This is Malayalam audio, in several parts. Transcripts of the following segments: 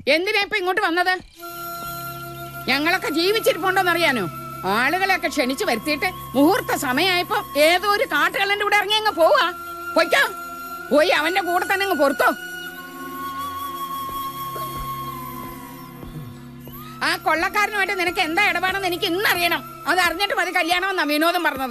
എന്തിനാ ഇപ്പൊ ഇങ്ങോട്ട് വന്നത്? ഞങ്ങളൊക്കെ ജീവിച്ചിരിപ്പുണ്ടോന്നറിയാനോ? ആളുകളെയൊക്കെ ക്ഷണിച്ചു വരുത്തിയിട്ട് മുഹൂർത്ത സമയമായപ്പോ ഏതോ ഒരു കാട്ടുകള്ളന്റെ കൂടെ ഇറങ്ങി അങ്ങ് പോവാ. പൊയ്ക്കോ, പോയി അവന്റെ കൂടെ തന്നെ അങ്ങ് പൊറത്തോ. ആ കൊള്ളക്കാരനുമായിട്ട് നിനക്ക് എന്താ ഇടപാടെന്ന് എനിക്ക് ഇന്നറിയണം. അത് അറിഞ്ഞിട്ട് മതി കല്യാണമെന്നാ വിനോദം പറഞ്ഞത്.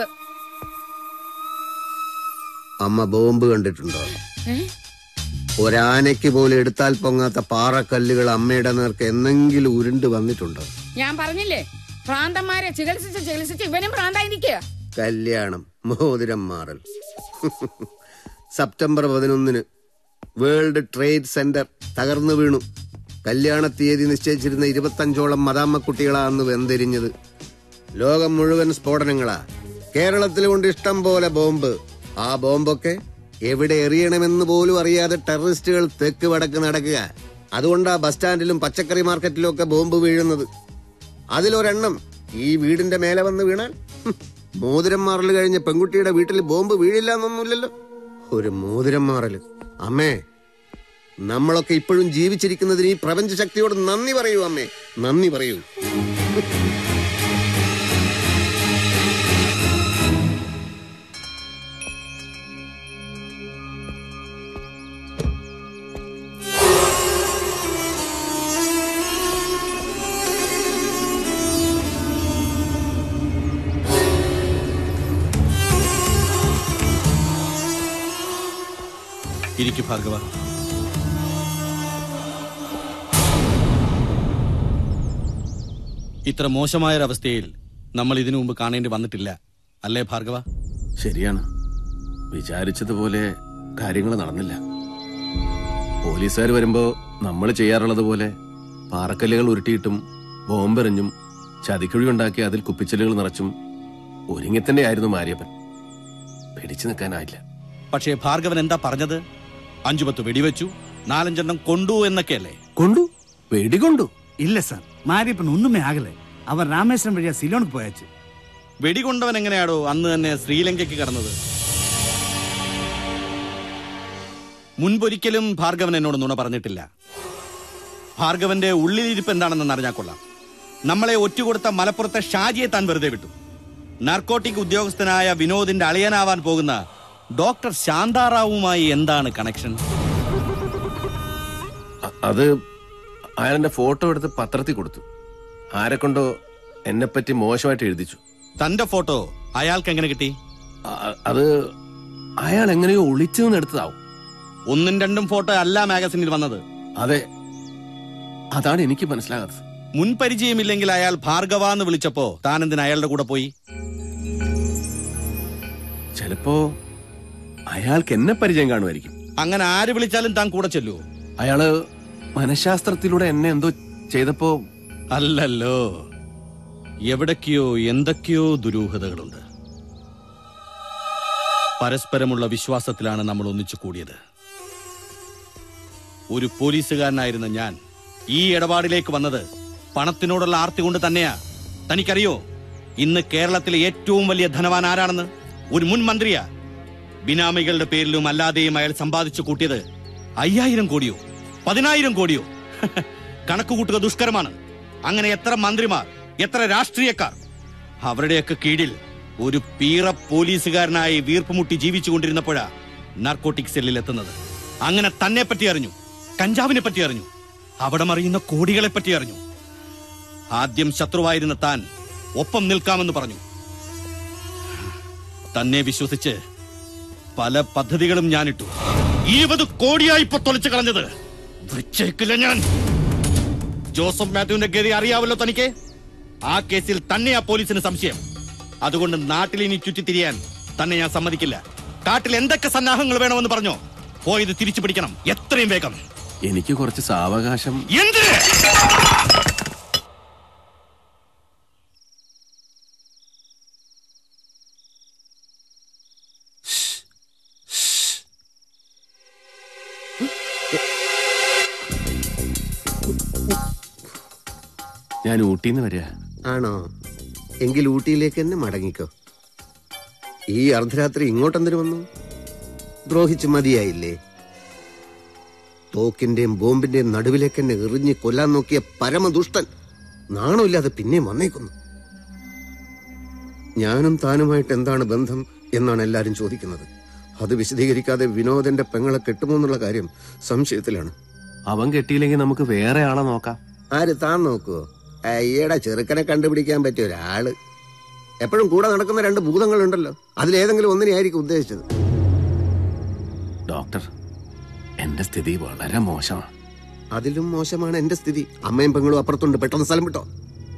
അമ്മ ബോംബ് കണ്ടിട്ടുണ്ടോ? ഒരാനയ്ക്ക് പോലും എടുത്താൽ പൊങ്ങാത്ത പാറക്കല്ലുകൾ അമ്മയുടെ നേർക്ക് എന്നെങ്കിലും ഉരുണ്ട് വന്നിട്ടുണ്ടോ? ഞാൻ പറഞ്ഞില്ലേ, ഭ്രാന്തന്മാരെ ചികിത്സിച്ച് ഇവനും ഭ്രാന്തായിരിക്കുക. കല്യാണം, മോതിരം മാറൽ. സെപ്റ്റംബർ 11 വേൾഡ് ട്രേഡ് സെന്റർ തകർന്നു വീണു. കല്യാണ തീയതി നിശ്ചയിച്ചിരുന്ന 25ഓളം മദാമ്മ കുട്ടികളാന്ന് വെന്തെരിഞ്ഞത്. ലോകം മുഴുവൻ സ്ഫോടനങ്ങളാ. കേരളത്തിൽ കൊണ്ട് ഇഷ്ടം പോലെ ബോംബ്. ആ ബോംബൊക്കെ എവിടെ എറിയണമെന്ന് പോലും അറിയാതെ ടെററിസ്റ്റുകൾ തെക്ക് വടക്ക് നടക്കുക. അതുകൊണ്ടാ ബസ് സ്റ്റാൻഡിലും പച്ചക്കറി മാർക്കറ്റിലും ഒക്കെ ബോംബ് വീഴുന്നത്. അതിലൊരെണ്ണം ഈ വീടിന്റെ മേലെ വന്ന് വീണാൽ മോതിരം മാറൽ കഴിഞ്ഞ പെൺകുട്ടിയുടെ വീട്ടിൽ ബോംബ് വീഴില്ല എന്നൊന്നുമില്ലല്ലോ. ഒരു മോതിരം മാറല്. അമ്മേ, നമ്മളൊക്കെ ഇപ്പോഴും ജീവിച്ചിരിക്കുന്നതിന് ഈ പ്രപഞ്ച ശക്തിയോട് നന്ദി പറയൂ അമ്മേ, നന്ദി പറയൂ. ഇരിക്കു ഭാർഗവ. ഇത്ര മോശമായൊരവസ്ഥയിൽ നമ്മൾ ഇതിനു മുമ്പ് കാണേണ്ടി വന്നിട്ടില്ല, അല്ലേ ഭാർഗവ? ശരിയാണ്. വിചാരിച്ചതുപോലെ കാര്യങ്ങൾ നടന്നില്ല. പോലീസുകാർ വരുമ്പോ നമ്മൾ ചെയ്യാറുള്ളത് പോലെ പാറക്കല്ലുകൾ ഉരുട്ടിയിട്ടും ബോംബെറിഞ്ഞും ചതിക്കുഴി ഉണ്ടാക്കി അതിൽ കുപ്പിച്ചെല്ലുകൾ നിറച്ചും ഒരുങ്ങിത്തന്നെ ആയിരുന്നു മാരിയപ്പൻ. പിടിച്ചു നിൽക്കാനായില്ല. പക്ഷേ ഭാർഗവൻ എന്താ പറഞ്ഞത്? 5-10 വെടിവെച്ചു, 4-5 കൊണ്ടു എന്നൊക്കെയല്ലേ? കൊണ്ടു? വെടികൊണ്ടു? இல்ல சார், மாரியப்பன் ஒண்ணுமே ஆகல. அவர் ராமேஸ்வரம் வழியா சிலோனுக்கு போயாச்சு. വെടികൊണ്ടവൻ എങ്ങനെയാടോ അന്ന് തന്നെ ശ്രീലങ്കയ്ക്ക് കടന്നത്? മുൻപൊരിക്കലും ഭാർഗവൻ എന്നോട് നുണ പറഞ്ഞിട്ടില്ല. ഭാർഗവന്റെ ഉള്ളിലിരിപ്പ് എന്താണെന്ന് അറിഞ്ഞാൽ കൊള്ളാം. നമ്മളെ ഒറ്റുകൊടുത്ത മലപ്പുറത്തെ ഷാജിയെ താൻ വെറുതെ വിട്ടു. നാർക്കോട്ടിക് ഉദ്യോഗസ്ഥനായ വിനോദിന്റെ അളിയനാവാൻ പോകുന്ന ഡോക്ടർ ശാന്താറാവുമായി എന്താണ് കണക്ഷൻ? അത് അയാളെന്റെ ഫോട്ടോ എടുത്ത് പത്രത്തിൽ കൊടുത്തു. ആരെക്കൊണ്ടോ എന്നെപ്പറ്റി മോശമായിട്ട് എഴുതിച്ചു. തന്റെ ഫോട്ടോ അയാൾക്ക് എങ്ങനെ കിട്ടി? അത് അയാൾ എങ്ങനെയോ ഒളിച്ചു നിന്ന് എടുത്തതാവും. 1-2 ഫോട്ടോ അല്ല മാഗസിനിൽ വന്നത്. അതെ, അതാണ് എനിക്ക് മനസ്സിലാകാത്തത്. മുൻപരിചയമില്ലെങ്കിൽ അയാൾ ഭാർഗവ എന്ന് വിളിച്ചപ്പോ താൻ എന്തിന് അയാളുടെ കൂടെ പോയി? ചിലപ്പോ അയാൾക്ക് എന്നെ പരിചയം കാണുമായിരിക്കും. അങ്ങനെ ആര് വിളിച്ചാലും താൻ കൂടെ ചെല്ലുവോ? അയാള് മനഃശാസ്ത്രത്തിലൂടെ എന്നെ എന്തോ ചെയ്തപ്പോ. അല്ലല്ലോ, എവിടൊക്കെയോ എന്തൊക്കെയോ ദുരൂഹതകളുണ്ട്. പരസ്പരമുള്ള വിശ്വാസത്തിലാണ് നമ്മൾ ഒന്നിച്ചു കൂടിയത്. ഒരു പോലീസുകാരനായിരുന്ന ഞാൻ ഈ ഇടപാടിലേക്ക് വന്നത് പണത്തിനോടുള്ള ആർത്തി കൊണ്ട് തന്നെയാ. തനിക്കറിയോ ഇന്ന് കേരളത്തിലെ ഏറ്റവും വലിയ ധനവാൻ ആരാണെന്ന്? ഒരു മുൻ മന്ത്രിയാ. ബിനാമികളുടെ പേരിലും അല്ലാതെയും അയാൾ സമ്പാദിച്ചു കൂട്ടിയത് 5000 കോടിയോ 10,000 കോടിയോ? കണക്കുകൂട്ടുക ദുഷ്കരമാണ്. അങ്ങനെ എത്ര മന്ത്രിമാർ, എത്ര രാഷ്ട്രീയക്കാർ, അവരുടെയൊക്കെ കീഴിൽ ഒരു പീറ പോലീസുകാരനായി വീർപ്പുമുട്ടി ജീവിച്ചുകൊണ്ടിരുന്നപ്പോഴാ നാർക്കോട്ടിക് സെല്ലിൽ എത്തുന്നത്. അങ്ങനെ തന്നെ പറ്റി അറിഞ്ഞു, കഞ്ചാവിനെ പറ്റി അറിഞ്ഞു, അവിടെ മറിയുന്ന കോടികളെ പറ്റി അറിഞ്ഞു. ആദ്യം ശത്രുവായിരുന്ന താൻ ഒപ്പം നിൽക്കാമെന്ന് പറഞ്ഞു. തന്നെ വിശ്വസിച്ച് പല പദ്ധതികളും ഞാനിട്ടു. 20 കോടിയായി ഇപ്പൊ തൊളിച്ചു കളഞ്ഞത് വെച്ചേക്കില്ല ഞാൻ. ജോസഫ് മാത്യുവിന്റെ ഗതി അറിയാവല്ലോ തനിക്ക്. ആ കേസിൽ തന്നെയാ പോലീസിന് സംശയം. അതുകൊണ്ട് നാട്ടിൽ ഇനി ചുറ്റിത്തിരിയാൻ തന്നെ ഞാൻ സമ്മതിക്കില്ല. കാട്ടിൽ എന്തൊക്കെ സന്നാഹങ്ങൾ വേണമെന്ന് പറഞ്ഞോ, പോയത് തിരിച്ചു പിടിക്കണം എത്രയും വേഗം. എനിക്ക് കുറച്ച് സാവകാശം. എന്തിന്? ഞാൻ ഊട്ടിന്ന് വരിക. ആണോ? എങ്കിൽ ഊട്ടിയിലേക്ക് തന്നെ മടങ്ങിക്കോ. ഈ അർദ്ധരാത്രി ഇങ്ങോട്ടെന്തിനു വന്നു? ദ്രോഹിച്ച് മതിയായില്ലേ? തോക്കിന്റെയും ബോംബിന്റെയും നടുവിലേക്ക് എന്നെ എറിഞ്ഞ് കൊല്ലാൻ നോക്കിയ പരമദുഷ്ടൻ നാണമില്ലാതെ പിന്നെയും വന്നേക്കുന്നു. ഞാനും താനുമായിട്ട് എന്താണ് ബന്ധം എന്നാണ് എല്ലാരും ചോദിക്കുന്നത്. അത് വിശദീകരിക്കാതെ വിനോദന്റെ പെങ്ങളെ കെട്ടുമോ എന്നുള്ള കാര്യം സംശയത്തിലാണ്. അവൻ കെട്ടിയില്ലെങ്കിൽ നമുക്ക് വേറെ ആളെ നോക്കാം. ആര്, താൻ നോക്കുവോ? അയ്യയുടെ ചെറുക്കനെ കണ്ടുപിടിക്കാൻ പറ്റിയ ഒരാള്. എപ്പോഴും കൂടെ നടക്കുന്ന 2 ഭൂതങ്ങളുണ്ടല്ലോ, അതിലേതെങ്കിലും ഒന്നിനെയായിരിക്കും ഉദ്ദേശിച്ചത്. ഡോക്ടർ, എന്റെ സ്ഥിതി വളരെ മോശമാണ്. അതിലും മോശമാണ് എന്റെ സ്ഥിതി. അമ്മയും പെങ്ങളും അപ്പുറത്തുണ്ട്. പെട്ടെന്ന് സ്ഥലം വിട്ടോ.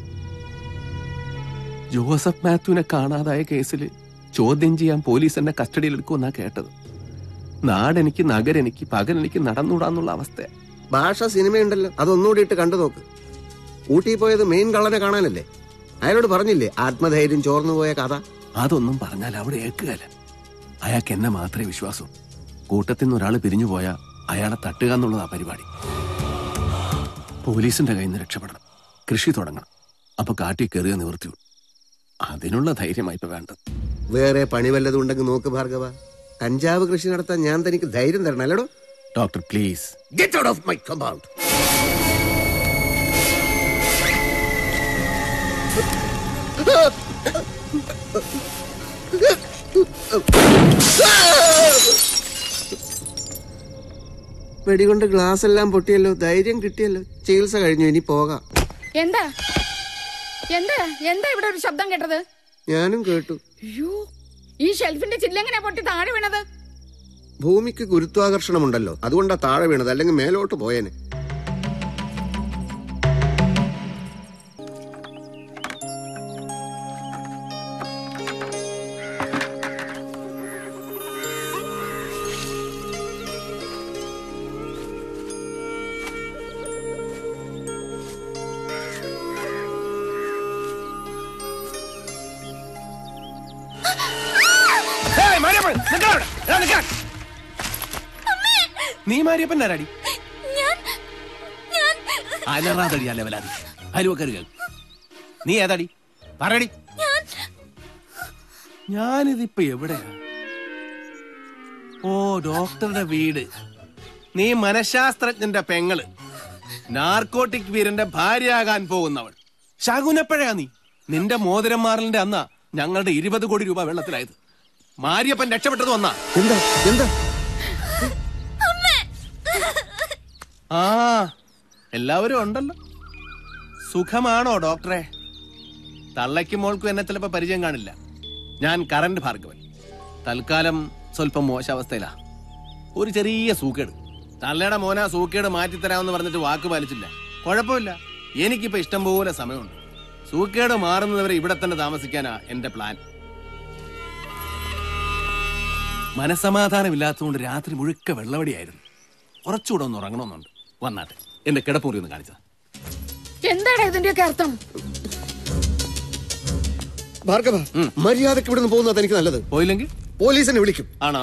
ജോസഫ് മാത്യുവിനെ കാണാതായ കേസിൽ ചോദ്യം ചെയ്യാൻ പോലീസ് എന്നെ കസ്റ്റഡിയിൽ എടുക്കുമെന്നാ കേട്ടത്. നാടെനിക്ക്, നഗരെനിക്ക്, പകലെനിക്ക് നടന്നുകൂടാന്നുള്ള അവസ്ഥ. ഭാഷ സിനിമയുണ്ടല്ലോ, അതൊന്നുകൂടി ഇട്ട് കണ്ടു നോക്ക്. ഊട്ടി പോയത് മെയിൻ കള്ളനെ കാണാനല്ലേ? അയാളോട് പറഞ്ഞില്ലേ ആത്മധൈര്യം ചോർന്നുപോയ കഥ? അതൊന്നും പറഞ്ഞാൽ അവിടെ ഏക്കുകയല്ല. അയാൾക്ക് എന്നെ മാത്രമേ വിശ്വാസവും. കൂട്ടത്തിൽ നിന്ന് ഒരാൾ പിരിഞ്ഞുപോയാൽ അയാളെ തട്ടുക എന്നുള്ളതാ പരിപാടി. പോലീസിന്റെ കയ്യിൽ നിന്ന് രക്ഷപ്പെടണം, കൃഷി തുടങ്ങണം, അപ്പൊ കാട്ടിൽ കയറുക നിവൃത്തിയുള്ളൂ. അതിനുള്ള ധൈര്യമായി ഇപ്പൊ വേണ്ടത്. വേറെ പണി വല്ലതും ഉണ്ടെങ്കിൽ നോക്ക് ഭാർഗവ. കഞ്ചാവ് കൃഷി നടത്താൻ ഞാൻ തനിക്ക് ധൈര്യം തരണം അല്ലടോ? Doctor please get out of my compound. വെടികൊണ്ട് ഗ്ലാസ് എല്ലാം പൊട്ടിയല്ലോ. ധൈര്യം കിട്ടിയല്ലോ. ചികിത്സ കഴിഞ്ഞു, ഇനി പോകാം. എന്താ എന്താ എന്താ ഇവിടെ ഒരു ശബ്ദം കേട്ടത്? ഞാനും കേട്ടു. അയ്യോ, ഈ ഷെൽഫിന്റെ ചില്ലെങ്ങനെ പൊട്ടി താഴെ വീണത്? ഭൂമിക്ക് ഗുരുത്വാകർഷണമുണ്ടല്ലോ, അതുകൊണ്ടാ താഴെ വീണത്. അല്ലെങ്കിൽ മേലോട്ട് പോയേനെ. നീ മാരിയപ്പൻ ആരാടി? അലറാതടി, അലവലാതി അലുവക്കരുകൾ. നീ ഏതാടി? പറയടി. ഞാനിതിപ്പോ എവിടെയാ? ഓ, ഡോക്ടറുടെ വീട്. നീ മനഃശാസ്ത്രജ്ഞന്റെ പെങ്ങള്, നാർക്കോട്ടിക് വീരന്റെ ഭാര്യയാകാൻ പോകുന്നവൾ. ശകുനപ്പഴയാ നീ. നിന്റെ മോതിരം മാറലിന്റെ അന്നാ ഞങ്ങളുടെ 20 കോടി രൂപ വെള്ളത്തിലായത്. മാരിയപ്പൻ രക്ഷപ്പെട്ടത് വന്നാ. എന്താ എന്താ? ആ, എല്ലാവരും ഉണ്ടല്ലോ. സുഖമാണോ ഡോക്ടറെ? തള്ളയ്ക്കും മോൾക്കും എന്നെ ചിലപ്പോ പരിചയം കാണില്ല. ഞാൻ കറന്റ് ഭാർഗവൻ. തൽക്കാലം സ്വല്പം മോശാവസ്ഥയിലാ. ഒരു ചെറിയ സൂക്കേട്. തള്ളയുടെ മോനാ സൂക്കേട് മാറ്റിത്തരാമെന്ന് പറഞ്ഞിട്ട് വാക്ക് പാലിച്ചില്ല. കുഴപ്പമില്ല, എനിക്കിപ്പോ ഇഷ്ടം പോലെ സമയമുണ്ട്. സൂക്കേട് മാറുന്നവരെ ഇവിടെ തന്നെ താമസിക്കാനാ എന്റെ പ്ലാൻ. മനസമാധാനമില്ലാത്തതുകൊണ്ട് രാത്രി മുഴുക്ക വെള്ളവടിയായിരുന്നു. കുറച്ചുകൂടെ ഒന്ന് ഉറങ്ങണമെന്നുണ്ട്. വന്നാട്ടെ, എന്റെ കിടപ്പുറി ഒന്ന് കാണിച്ചത്. എന്താണ് ഇതിന്റെയൊക്കെ അർത്ഥം? ഭാർഗവ, മര്യാദക്ക് ഇവിടെ നിന്ന് പോകുന്നത് എനിക്ക് നല്ലത്. പോയില്ലെങ്കിൽ പോലീസിനെ വിളിക്കും. ആണോ?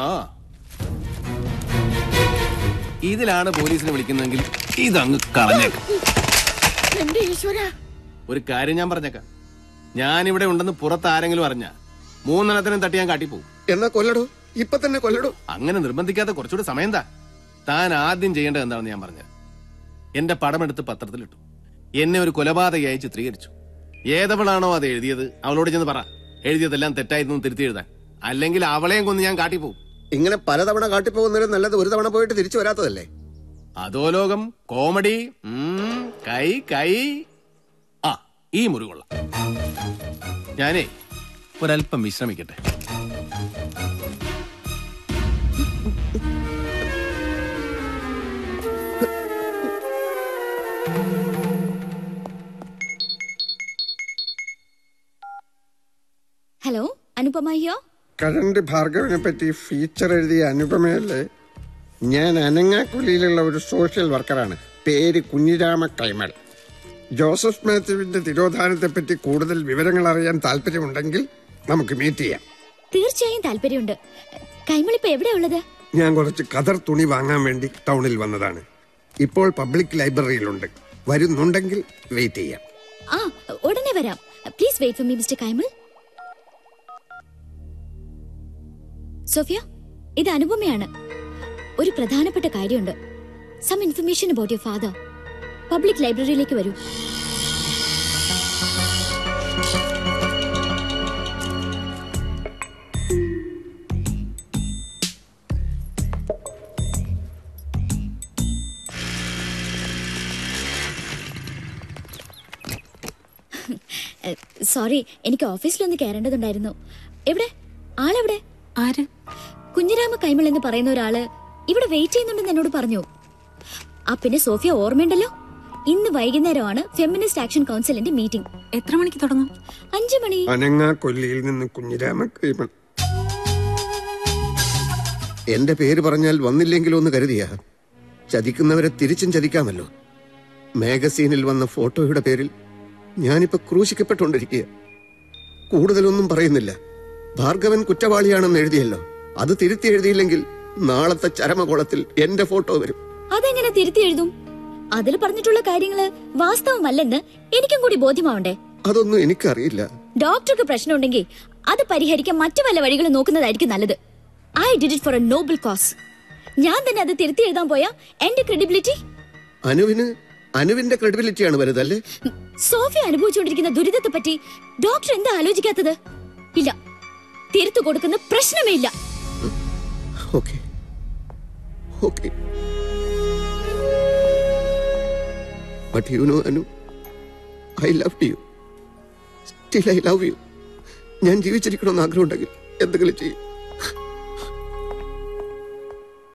ഇതിലാണ് പോലീസിനെ വിളിക്കുന്നതെങ്കിൽ ഇതങ്ങ് കളഞ്ഞേക്കാം. എന്റെ ഈശ്വര, ഒരു കാര്യം ഞാൻ പറഞ്ഞേക്കാം. ഞാനിവിടെ ഉണ്ടെന്ന് പുറത്ത് ആരെങ്കിലും അറിഞ്ഞ 3 എണ്ണത്തിനും തട്ടി ഞാൻ കാട്ടിപ്പോവും. എന്നാ കൊല്ലടോ, ഇപ്പൊ തന്നെ കൊല്ലടോ. അങ്ങനെ നിർബന്ധിക്കാത്ത കുറച്ചുകൂടി സമയം താൻ ആദ്യം ചെയ്യേണ്ടത് എന്താണെന്ന് ഞാൻ പറഞ്ഞത്. എന്റെ പടമെടുത്ത് പത്രത്തിലിട്ടു. എന്നെ ഒരു കൊലപാതകയായി ചിത്രീകരിച്ചു. ഏതവളാണോ അത് എഴുതിയത് അവളോട് ചെന്ന് പറ, എഴുതിയതെല്ലാം തെറ്റായിരുന്നു തിരുത്തി എഴുതാൻ. അല്ലെങ്കിൽ അവളെയും കൊന്ന് ഞാൻ കാട്ടിപ്പോവും. ഇങ്ങനെ പലതവണ കാട്ടിപ്പോകുന്നതിനും നല്ലത് ഒരു തവണ പോയിട്ട് തിരിച്ചു വരാത്തതല്ലേ? അധോലോകം, കോമഡി, കൈ കൈ. ആ, ഈ മുറി കൊള്ളാം. ഞാനേ ഒരല്പം വിശ്രമിക്കട്ടെ. ഹലോ, അനുപമയ്യോ? കരണ്ട് ഭാർഗവനെ പറ്റി ഫീച്ചർ എഴുതിയ അനുപമയല്ലേ? ഞാൻ അനങ്ങാക്കുലിയിലുള്ള ഒരു സോഷ്യൽ വർക്കറാണ്. പേര് കുഞ്ഞിരാമ കൈമൾ. ജോസഫ് മാത്യുവിന്റെ തിരോധാനത്തെ പറ്റി കൂടുതൽ വിവരങ്ങൾ അറിയാൻ താല്പര്യമുണ്ടെങ്കിൽ നമുക്ക് മീറ്റ് ചെയ്യാം. തീർച്ചയായും താല്പര്യമുണ്ട്. കൈമൾ ഇപ്പൊ എവിടെയാ ഉള്ളത്? ഞാൻ കുറച്ച് കതർ തുണി വാങ്ങാൻ വേണ്ടി ടൗണിൽ വന്നതാണ്. ഇപ്പോൾ പബ്ലിക് ലൈബ്രറിയിലുണ്ട്. വരുന്നുണ്ടെങ്കിൽ വെയിറ്റ് ചെയ്യാം. ആ, ഉടനെ വരാം. Please wait for me mister Kaimal. Sophia, ഇത് അനുപമയാണ്. ഒരു പ്രധാനപ്പെട്ട കാര്യമുണ്ട്. Some information about your father. Public ലൈബ്രറിയിലേക്ക് വരൂ. സോറി, എനിക്ക് ഓഫീസിലൊന്ന് കയറേണ്ടതുണ്ടായിരുന്നു. എവിടെ ആളെവിടെ? ആര്? കുഞ്ഞിരാമ കൈമൾ എന്ന് പറയുന്ന ഒരാള് ഇവിടെ വെയിറ്റ് ചെയ്യുന്നുണ്ടെന്ന് എന്നോട് പറഞ്ഞു. പിന്നെ സോഫിയ ഓർമ്മയുണ്ടല്ലോ, ഇന്ന് വൈകുന്നേരമാണ് ഫെമിനിസ്റ്റ് ആക്ഷൻ കൗൺസിലിന്റെ മീറ്റിംഗ്. എത്ര മണിക്ക് തുടങ്ങും? 5 മണി. അനങ്ങാക്കൊല്ലിയിൽ നിന്ന് കുഞ്ഞിരാമ കൈമൾ. എന്റെ പേര് പറഞ്ഞാൽ വന്നില്ലെങ്കിലോ എന്ന് കരുതിയാ. ചതിക്കുന്നവരെ തിരിച്ചും ചതിക്കാമല്ലോ. മാഗസീനിൽ വന്ന ഫോട്ടോയുടെ പേരിൽ ഞാനിപ്പോ ക്രൂശിക്കപ്പെട്ടുകൊണ്ടിരിക്കുക. കൂടുതലൊന്നും പറയുന്നില്ല. ഭാർഗവൻ കുറ്റവാളിയാണെന്ന് എഴുതിയല്ലോ, അത് തിരുത്തി എഴുതിയില്ലെങ്കിൽ നാളത്തെ ചരമകോളത്തിൽ എന്റെ ഫോട്ടോ വരും. അതെങ്ങനെ തിരുത്തി എഴുതും? അതിൽ പറഞ്ഞിട്ടുള്ള കാര്യങ്ങള് വാസ്തവമല്ലെന്ന് എനിക്കും കൂടി ബോധ്യമാവണ്ടേ? അതൊന്നും എനിക്കറിയില്ല. ഡോക്ടർക്ക് പ്രശ്നമുണ്ടെങ്കിൽ അത് പരിഹരിക്കാൻ മറ്റു വല്ല വഴികളും നോക്കുന്നതായിരിക്കും നല്ലത്. I did it for a noble cause. ഞാൻ തന്നെ അത് തിരുത്തി എഴുതാൻ പോയാ എന്റെ ക്രെഡിബിലിറ്റി? അനുവിന്റെ ക്രെഡിബിലിറ്റിയാണ് വലുതല്ലേ? സോഫിയ അനുഭവിച്ചുകൊണ്ടിരിക്കുന്ന ദുരിതത്തെ പറ്റി ഡോക്ടർ എന്താ ആലോചിക്കാത്തത്? ഇല്ല, തിരുത്തു കൊടുക്കുന്ന പ്രശ്നമേ ഇല്ല. Okay, okay. But you know, Anu, I loved you. Still I love you. ഞാൻ ജീവിച്ചിരിക്കണമെന്ന് ആഗ്രഹമുണ്ടെങ്കിൽ എന്തെങ്കിലും ചെയ്യും.